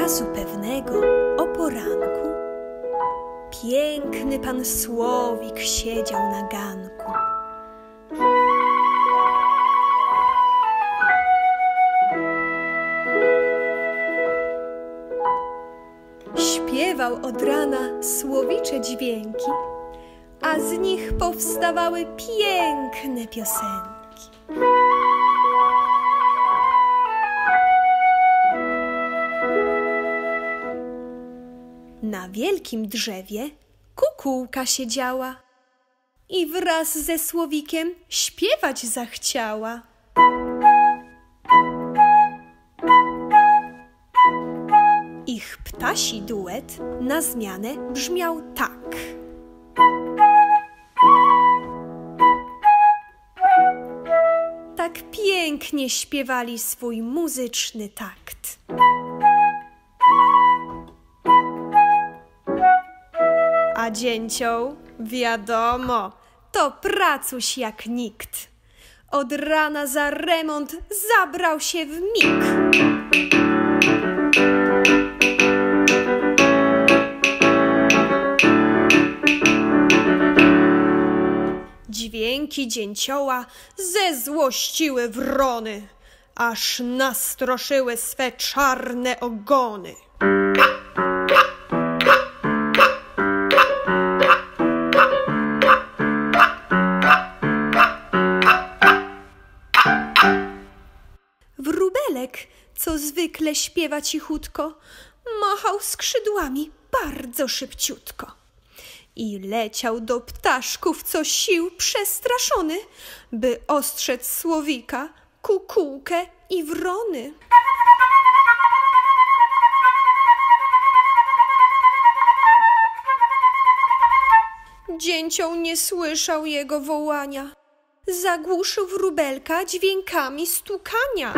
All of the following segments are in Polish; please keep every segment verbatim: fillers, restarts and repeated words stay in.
Razu pewnego o poranku piękny pan Słowik siedział na ganku. Śpiewał od rana słowicze dźwięki, a z nich powstawały piękne piosenki. Na wielkim drzewie kukułka siedziała i wraz ze słowikiem śpiewać zachciała. Ich ptasi duet na zmianę brzmiał tak. Tak pięknie śpiewali swój muzyczny takt. A dzięcioł, wiadomo, to pracuś jak nikt. Od rana za remont zabrał się w mig. Dźwięki dzięcioła zezłościły wrony, aż nastroszyły swe czarne ogony. Wróbelek, co zwykle śpiewa cichutko, machał skrzydłami bardzo szybciutko i leciał do ptaszków co sił przestraszony, by ostrzec słowika, kukułkę i wrony. Dzięcioł nie słyszał jego wołania. Zagłuszył wróbelka dźwiękami stukania.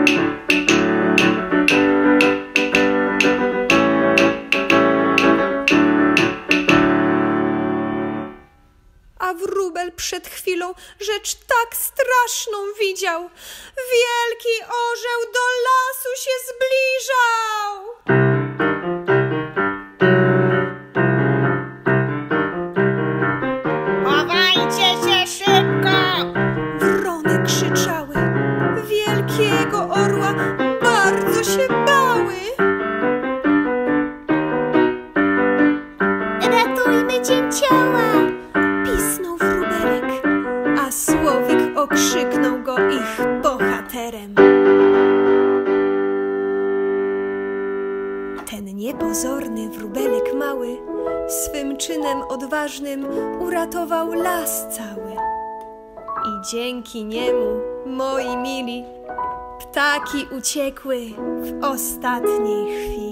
A wróbel przed chwilą rzecz tak straszną widział. Wielki orzeł do lasu się zbliżał. Chowajcie się szybko! Wrony krzyczały. Wielkiego orła bardzo się bały. Ratujmy dzięcioła! Pisnął wróbelek, a słowik okrzyknął go ich bohaterem. Ten niepozorny wróbelek mały swym czynem odważnym uratował las cały. I dzięki niemu, moi mili, ptaki uciekły w ostatniej chwili.